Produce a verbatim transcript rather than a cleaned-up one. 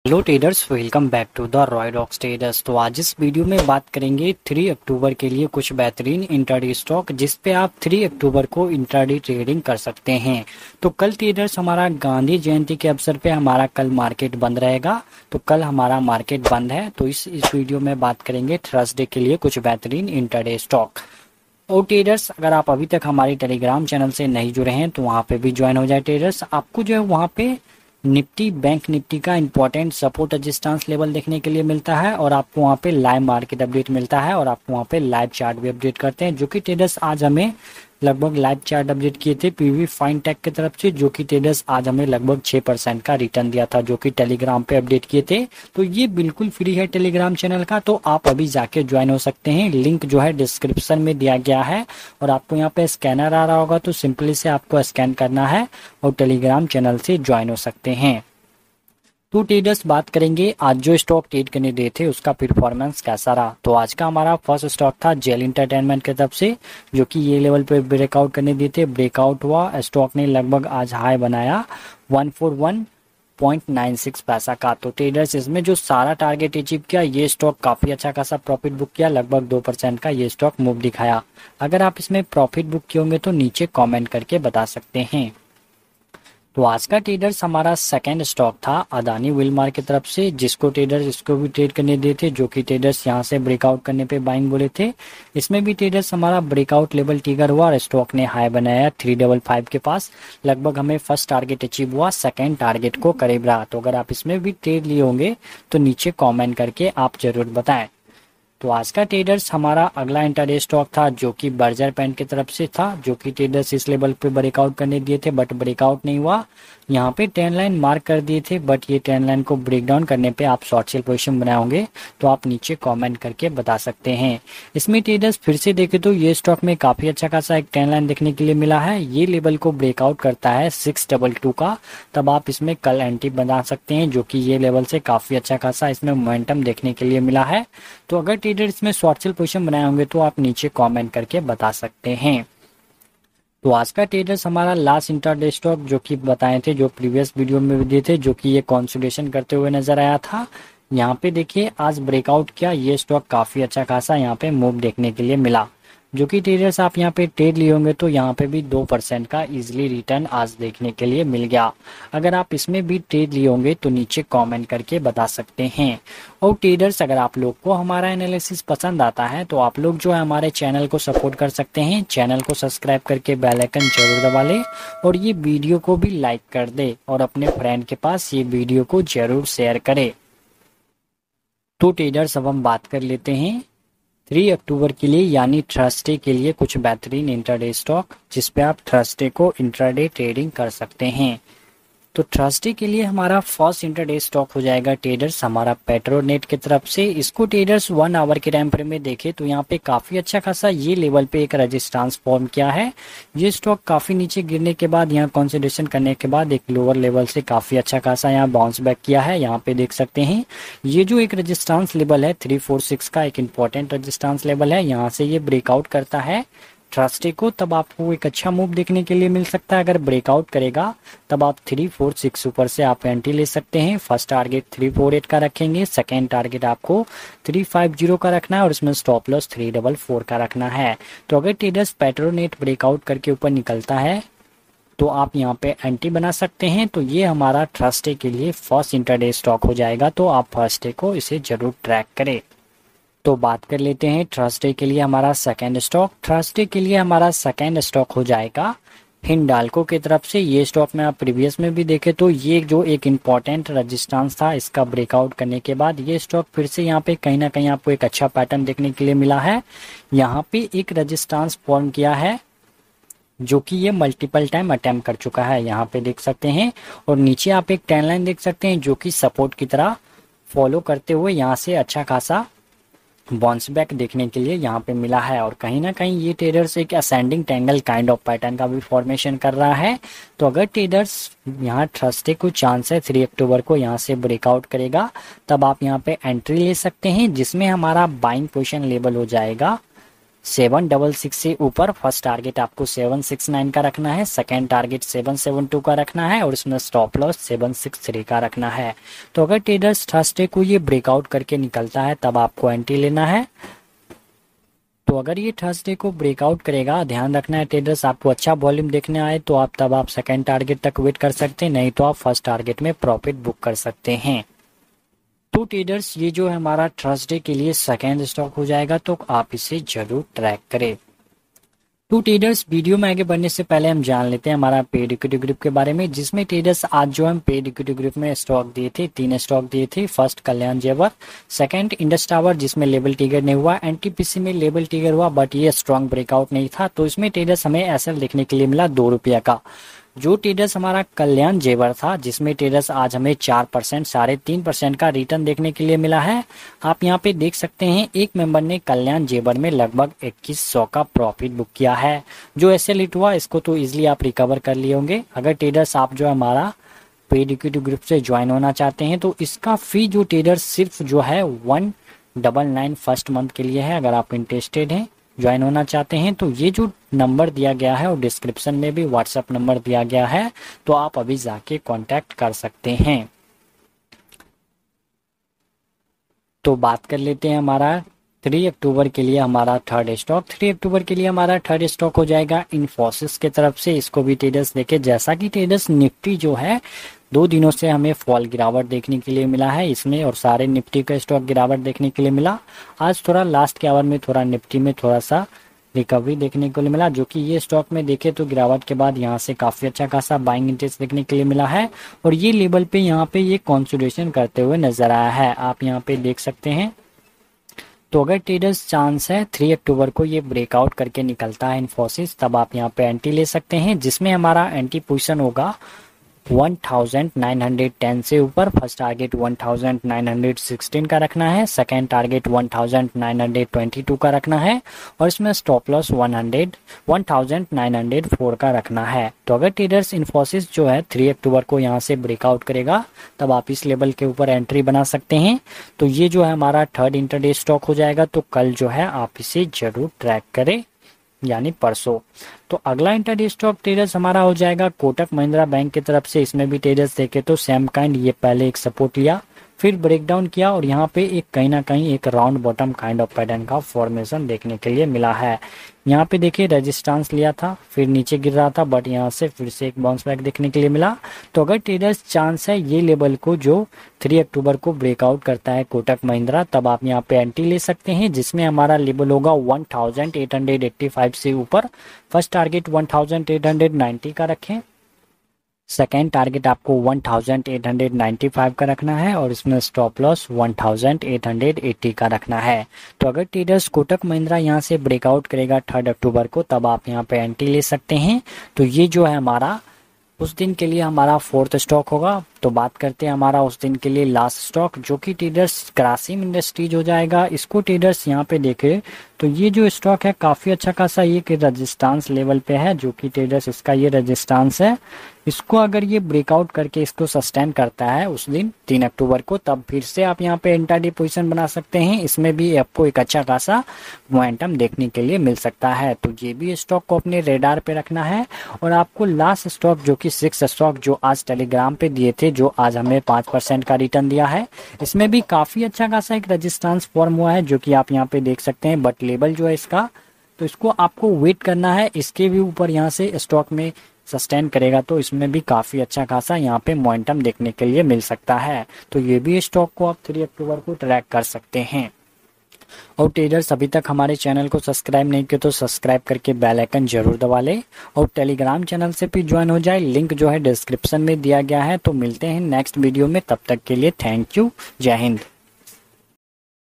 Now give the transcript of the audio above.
Hello traders, welcome back to the Roydox traders. तो आज इस वीडियो में बात करेंगे तीन अक्टूबर के लिए कुछ बेहतरीन इंट्राडे स्टॉक जिस पे आप तीन अक्टूबर को इंट्राडे ट्रेडिंग कर सकते हैं। तो कल ट्रेडर्स हमारा गांधी जयंती के अवसर पे हमारा कल मार्केट बंद रहेगा। तो कल हमारा मार्केट बंद है। तो इस इस वीडियो में बात करेंगे थर्सडे के लिए कुछ बेहतरीन इंट्राडे स्टॉक। और ट्रेडर्स, अगर आप अभी तक हमारे टेलीग्राम चैनल से नहीं जुड़े हैं तो वहाँ पे भी ज्वाइन हो जाए। ट्रेडर्स, आपको जो है वहाँ पे निफ्टी बैंक निफ्टी का इंपॉर्टेंट सपोर्ट रेजिस्टेंस लेवल देखने के लिए मिलता है और आपको वहाँ पे लाइव मार्केट अपडेट मिलता है और आपको वहाँ पे लाइव चार्ट भी अपडेट करते हैं, जो कि ट्रेडर्स आज हमें लगभग लाइव चार्ट अपडेट किए थे पीवी फाइन टेक की तरफ से, जो कि ट्रेडर्स आज हमें लगभग छह परसेंट का रिटर्न दिया था, जो कि टेलीग्राम पे अपडेट किए थे। तो ये बिल्कुल फ्री है टेलीग्राम चैनल का, तो आप अभी जाके ज्वाइन हो सकते हैं। लिंक जो है डिस्क्रिप्शन में दिया गया है और आपको यहाँ पे स्कैनर आ रहा होगा, तो सिंपली से आपको स्कैन करना है और टेलीग्राम चैनल से ज्वाइन हो सकते हैं। तो ट्रेडर्स, बात करेंगे आज जो स्टॉक ट्रेड करने दिए थे उसका परफॉर्मेंस कैसा रहा। तो आज का हमारा फर्स्ट स्टॉक था जेल इंटरटेनमेंट की तरफ से, जो कि ये लेवल पे ब्रेकआउट करने दिए थे। ब्रेकआउट हुआ, स्टॉक ने लगभग आज हाई बनाया एक सौ इकतालीस पॉइंट नाइन सिक्स पैसा का। तो ट्रेडर्स, इसमें जो सारा टारगेट अचीव किया, ये स्टॉक काफी अच्छा खासा प्रॉफिट बुक किया, लगभग दो परसेंट का ये स्टॉक मूव दिखाया। अगर आप इसमें प्रॉफिट बुक किए होंगे तो नीचे कॉमेंट करके बता सकते हैं। तो आज का ट्रेडर्स हमारा सेकंड स्टॉक था अदानी विलमार की तरफ से, जिसको ट्रेडर्स इसको भी ट्रेड करने दिए थे, जो कि ट्रेडर्स यहां से ब्रेकआउट करने पे बाइंग बोले थे। इसमें भी ट्रेडर्स हमारा ब्रेकआउट लेवल ट्रिगर हुआ और स्टॉक ने हाई बनाया थ्री डबल फाइव के पास। लगभग हमें फर्स्ट टारगेट अचीव हुआ, सेकेंड टारगेट को करीब रहा। तो अगर आप इसमें भी ट्रेड लिए होंगे तो नीचे कॉमेंट करके आप जरूर बताएं। तो आज का ट्रेडर्स हमारा अगला इंट्राडे स्टॉक था, जो कि बर्जर पेंट की तरफ से था, जो कि ट्रेडर्स इस लेवल पे ब्रेकआउट करने दिए थे बट ब्रेकआउट नहीं हुआ। यहाँ पे ट्रेंड लाइन मार्क कर दिए थे बट ये ट्रेंड लाइन को ब्रेक डाउन करने पे आप शॉर्ट सेल पोजीशन बनाए होंगे, तो आप नीचे कमेंट करके बता सकते हैं। इसमें ट्रेडर्स फिर से देखें तो ये स्टॉक में काफी अच्छा खासा एक ट्रेंड लाइन देखने के लिए मिला है। ये लेवल को ब्रेकआउट करता है सिक्स डबल टू का, तब आप इसमें कल एंट्री बना सकते हैं, जो कि ये लेवल से काफी अच्छा खासा इसमें मोमेंटम देखने के लिए मिला है। तो अगर ट्रेडर इसमें शॉर्ट सेल पोजीशन बनाए होंगे तो आप नीचे कमेंट करके बता सकते हैं। तो आज का ट्रेडर्स हमारा लास्ट इंट्राडे स्टॉक, जो कि बताए थे, जो प्रीवियस वीडियो में भी दिए थे, जो कि ये कंसोलिडेशन करते हुए नजर आया था। यहाँ पे देखिए आज ब्रेकआउट किया, ये स्टॉक काफी अच्छा खासा यहाँ पे मूव देखने के लिए मिला, जो कि ट्रेडर्स आप यहाँ पे ट्रेड लिए होंगे तो यहाँ पे भी दो परसेंट का इजीली रिटर्न आज देखने के लिए मिल गया। अगर आप इसमें भी ट्रेड लिए होंगे तो नीचे कमेंट करके बता सकते हैं। और ट्रेडर्स, अगर आप लोग को हमारा एनालिसिस पसंद आता है तो आप लोग जो है हमारे चैनल को सपोर्ट कर सकते हैं। चैनल को सब्सक्राइब करके बेल आइकन जरूर दबा ले और ये वीडियो को भी लाइक कर दे और अपने फ्रेंड के पास ये वीडियो को जरूर शेयर करे। तो ट्रेडर्स, अब हम बात कर लेते हैं तीन अक्टूबर के लिए यानी थर्सडे के लिए कुछ बेहतरीन इंट्राडे स्टॉक, जिस पे आप थर्सडे को इंट्राडे ट्रेडिंग कर सकते हैं। तो थर्सडे के लिए हमारा फर्स्ट इंट्राडे स्टॉक हो जाएगा ट्रेडर्स हमारा पेट्रोनेट की तरफ से। इसको ट्रेडर्स वन आवर के टाइम फ्रेम में देखें तो यहाँ पे काफी अच्छा खासा ये लेवल पे एक रेजिस्टेंस फॉर्म किया है। ये स्टॉक काफी नीचे गिरने के बाद यहाँ कंसोलिडेशन करने के बाद एक लोअर लेवल से काफी अच्छा खासा यहाँ बाउंस बैक किया है। यहाँ पे देख सकते हैं ये जो एक रेजिस्टेंस लेवल है थ्री फोर सिक्स का एक इंपॉर्टेंट रेजिस्टेंस लेवल है। यहाँ से ये ब्रेकआउट करता है थर्सडे को, तब आपको एक अच्छा मूव देखने के लिए मिल सकता है। अगर ब्रेकआउट करेगा तब आप थ्री फोर सिक्स ऊपर से आप एंट्री ले सकते हैं। First target three four eight का रखेंगे, सेकेंड टारगेट आपको थ्री फाइव जीरो का रखना है और इसमें stop loss three double four का रखना है। तो अगर ट्रेडर्स पेट्रोनेट ब्रेकआउट करके ऊपर निकलता है तो आप यहाँ पे एंट्री बना सकते हैं। तो ये हमारा थर्सडे के लिए फर्स्ट इंट्राडे स्टॉक हो जाएगा, तो आप थर्सडे को इसे जरूर ट्रैक करें। तो बात कर लेते हैं थर्सडे के लिए हमारा सेकंड स्टॉक। थर्सडे के लिए हमारा सेकंड स्टॉक हो जाएगा हिंडाल्को की तरफ से। ये स्टॉक में आप प्रीवियस में भी देखे तो ये जो एक इम्पॉर्टेंट रेजिस्टेंस था, इसका ब्रेकआउट करने के बाद ये स्टॉक फिर से यहाँ पे कहीं ना कहीं आपको एक अच्छा पैटर्न देखने के लिए मिला है। यहाँ पे एक रेजिस्टेंस फॉर्म किया है, जो कि ये मल्टीपल टाइम अटेम्प्ट कर चुका है, यहाँ पे देख सकते हैं। और नीचे आप एक ट्रेंड लाइन देख सकते हैं, जो कि सपोर्ट की तरह फॉलो करते हुए यहाँ से अच्छा खासा बाउंस बैक देखने के लिए यहाँ पे मिला है। और कहीं ना कहीं ये ट्रेडर्स एक ascending triangle kind of pattern का भी फॉर्मेशन कर रहा है। तो अगर ट्रेडर्स यहाँ थर्सडे को चांस है तीन अक्टूबर को यहाँ से ब्रेकआउट करेगा, तब आप यहाँ पे एंट्री ले सकते हैं, जिसमें हमारा बाइंग पोजीशन लेवल हो जाएगा सेवन डबल सिक्स से ऊपर फर्स्ट टारगेट आपको सेवन सिक्स नाइन का रखना है, second target seven seven two का रखना है और इसमें stop loss seven six three का रखना है। तो अगर ट्रेडर्स थर्सडे को ये ब्रेकआउट करके निकलता है तब आपको एंट्री लेना है। तो अगर ये थर्सडे को ब्रेकआउट करेगा, ध्यान रखना है ट्रेडर्स, आपको अच्छा वॉल्यूम देखने आए तो आप तब आप सेकेंड टारगेट तक वेट कर सकते हैं, नहीं तो आप फर्स्ट टारगेट में प्रॉफिट बुक कर सकते हैं। तो ट्रेडर्स ये जो है हमारा थर्सडे के लिए सेकेंड स्टॉक हो जाएगा, तो आप इसे जरूर ट्रैक करें। तो ट्रेडर्स वीडियो में आगे बढ़ने से पहले हम जान लेते हैं हमारा पेड इक्विटी ग्रुप के बारे में, जिसमें ट्रेडर्स आज जो हम पेड इक्विटी ग्रुप में स्टॉक दिए थे, तीन स्टॉक दिए थे। First Kalyan jewellers, second Indus tower जिसमें लेवल टिगर नहीं हुआ, एनटीपीसी में लेवल टिगर हुआ बट ये स्ट्रॉन्ग ब्रेकआउट नहीं था, तो इसमें ट्रेडर्स हमें एसएल देखने के लिए मिला दो रुपया का। जो ट्रेडर्स हमारा कल्याण जेवर था, जिसमें ट्रेडर्स आज हमें चार परसेंट साढ़े तीन परसेंट का रिटर्न देखने के लिए मिला है। आप यहाँ पे देख सकते हैं एक मेंबर ने कल्याण जेवर में लगभग इक्कीस सौ का प्रॉफिट बुक किया है। जो एसएल हिट हुआ इसको तो इजिली आप रिकवर कर लिए होंगे। अगर ट्रेडर्स आप जो हमारा पेड इक्विटी ग्रुप से ज्वाइन होना चाहते हैं तो इसका फी जो ट्रेडर्स सिर्फ जो है one double nine first month के लिए है। अगर आप इंटरेस्टेड हैं, ज्वाइन होना चाहते हैं, तो ये जो नंबर दिया गया है और डिस्क्रिप्शन में भी व्हाट्सएप नंबर दिया गया है, तो आप अभी जाके कांटेक्ट कर सकते हैं। तो बात कर लेते हैं हमारा थ्री अक्टूबर के लिए हमारा थर्ड स्टॉक। थ्री अक्टूबर के लिए हमारा थर्ड स्टॉक हो जाएगा इन्फोसिस के तरफ से। इसको भी ट्रेडर्स देखे, जैसा कि ट्रेडर्स निफ्टी जो है दो दिनों से हमें फॉल गिरावट देखने के लिए मिला है इसमें, और सारे निफ्टी का स्टॉक गिरावट देखने के लिए मिला। आज थोड़ा लास्ट के आवर में थोड़ा निफ्टी में थोड़ा सा रिकवरी देखने को मिला, जो कि ये स्टॉक में देखे तो गिरावट के बाद यहाँ से काफी अच्छा खासा बाइंग इंटरेस्ट देखने के लिए मिला है और ये लेवल पे यहाँ पे ये कंसोलिडेशन करते हुए नजर आया है, आप यहाँ पे देख सकते हैं। तो अगर ट्रेडर्स चांस है थ्री अक्टूबर को ये ब्रेकआउट करके निकलता है इन्फोसिस, तब आप यहाँ पे एंट्री ले सकते हैं, जिसमें हमारा एंट्री पोजीशन होगा one thousand nine hundred ten से ऊपर। First target one thousand nine hundred sixteen का रखना है, second target one thousand nine hundred twenty two का रखना है और इसमें stop loss one thousand nine hundred four का रखना है। तो अगर ट्रेडर्स इन्फोसिस जो है थ्री अक्टूबर को यहाँ से ब्रेकआउट करेगा तब आप इस लेवल के ऊपर एंट्री बना सकते हैं। तो ये जो है हमारा थर्ड इंटरडे स्टॉक हो जाएगा, तो कल जो है आप इसे जरूर ट्रैक करें, यानी परसों। तो अगला इंटरडे स्टॉक ट्रेडर्स हमारा हो जाएगा कोटक महिंद्रा बैंक की तरफ से। इसमें भी ट्रेडर्स देखे तो सेम काइंड, ये पहले एक सपोर्ट लिया फिर ब्रेकडाउन किया और यहाँ पे एक कहीं ना कहीं एक round bottom kind of pattern का फॉर्मेशन देखने के लिए मिला है। यहाँ पे देखिए रेजिस्टेंस लिया था फिर नीचे गिर रहा था, बट यहाँ से फिर से एक बाउंस बैक देखने के लिए मिला। तो अगर ट्रेडर्स चांस है ये लेवल को जो थ्री अक्टूबर को ब्रेकआउट करता है कोटक महिंद्रा, तब आप यहाँ पे एंट्री ले सकते हैं, जिसमें हमारा लेवल होगा one thousand eight hundred eighty five से ऊपर। First target one thousand eight hundred ninety का रखें, सेकेंड टारगेट आपको one thousand eight hundred ninety five का रखना है और इसमें stop loss one thousand eight hundred eighty का रखना है। तो अगर ट्रेडर्स कोटक महिंद्रा यहाँ से ब्रेकआउट करेगा थर्ड अक्टूबर को, तब आप यहाँ पे एंट्री ले सकते हैं। तो ये जो है हमारा उस दिन के लिए हमारा फोर्थ स्टॉक होगा। तो बात करते हैं हमारा उस दिन के लिए लास्ट स्टॉक, जो कि ट्रेडर्स ग्रासिम इंडस्ट्रीज हो जाएगा। इसको ट्रेडर्स यहाँ पे देखे तो ये जो स्टॉक है काफी अच्छा खासा ये कि रेजिस्टेंस लेवल पे है, जो कि ट्रेडर्स इसका ये रेजिस्टेंस है। इसको अगर ये ब्रेकआउट करके इसको सस्टेन करता है उस दिन तीन अक्टूबर को, तब फिर से आप यहाँ पे इंट्राडे पोजीशन बना सकते हैं। इसमें भी आपको एक अच्छा खासा मोमेंटम देखने के लिए मिल सकता है। तो ये भी स्टॉक को अपने रेडार पे रखना है। और आपको लास्ट स्टॉक जो कि सिक्स स्टॉक जो आज टेलीग्राम पे दिए थे, जो आज हमें पांच परसेंट का रिटर्न दिया है, इसमें भी काफी अच्छा खासा एक रेजिस्टेंस फॉर्म हुआ है, जो कि आप यहाँ पे देख सकते हैं। बट लेवल जो है इसका, तो इसको आपको वेट करना है, इसके भी ऊपर यहाँ से स्टॉक में सस्टेन करेगा तो इसमें भी काफी अच्छा खासा यहाँ पे मोमेंटम देखने के लिए मिल सकता है। तो ये भी स्टॉक को आप थ्री अक्टूबर को ट्रैक कर सकते हैं। और ट्रेडर्स अभी तक हमारे चैनल को सब्सक्राइब नहीं किया तो सब्सक्राइब करके बेल आइकन जरूर दबा लें और टेलीग्राम चैनल से भी ज्वाइन हो जाए, लिंक जो है डिस्क्रिप्शन में दिया गया है। तो मिलते हैं नेक्स्ट वीडियो में, तब तक के लिए थैंक यू, जय हिंद।